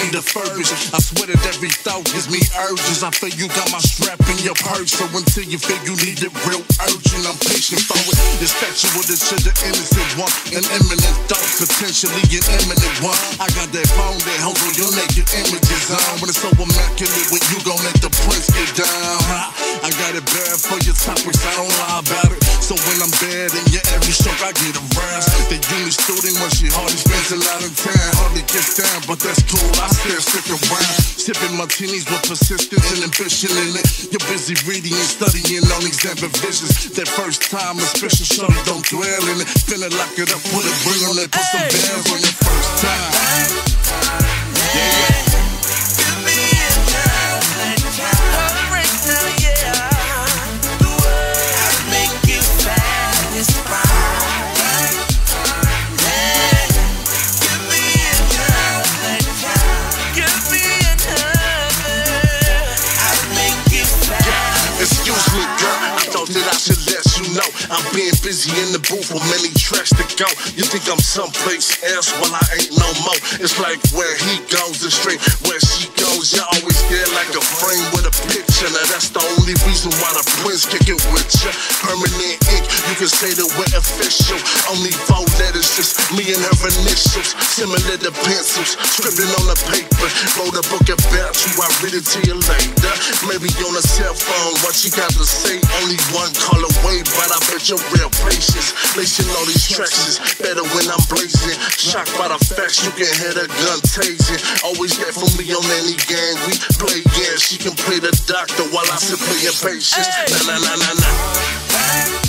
refurbished. I swear that every thought gives me urges. I feel you got my strap in your purse, so until you feel you need it real urgent, I'm patient for it. It's factual, this to the innocent one. An imminent thought, potentially an imminent one. I got that phone that holds all your naked images on. When it's so immaculate, when you gon' let the prince get down. I got it bad for your topics, I don't lie about it. So when I'm bad in your every stroke, I get aroused. The uni student, when she hardly spends a lot of time, hardly gets down, but that's cool, I still stick around. Sipping martinis with persistence and ambition in it. You're busy reading and studying on exam visions. That first time, especially shorty, don't dwell in it. Finna lock it up, put a ring on it, put some bands on your first time. Yeah. I'm being busy in the booth with many tracks to go. You think I'm someplace else? Well, I ain't no more. It's like where he goes and straight where she goes. You're always there like a frame with a picture. Now that's the only reason why the prince kick it with you. Permanent ink, you can say that we're official. Only 4 letters, just me and her initials. Similar to pencils, scribbling on the paper. Wrote a book about you, I read it to you later. Maybe on a cell phone, what you got to say. Only one call away, but I bet you're real patience. Lacing all these tracks is better when I'm blazing. Shocked by the facts, you can hear the gun tasing. Always there for me on any game we play. Yeah, she can play the doctor while I sit playing patience. Nah, nah, nah, nah, nah.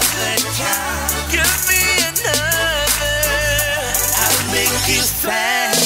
Give me another, I'll make you sad.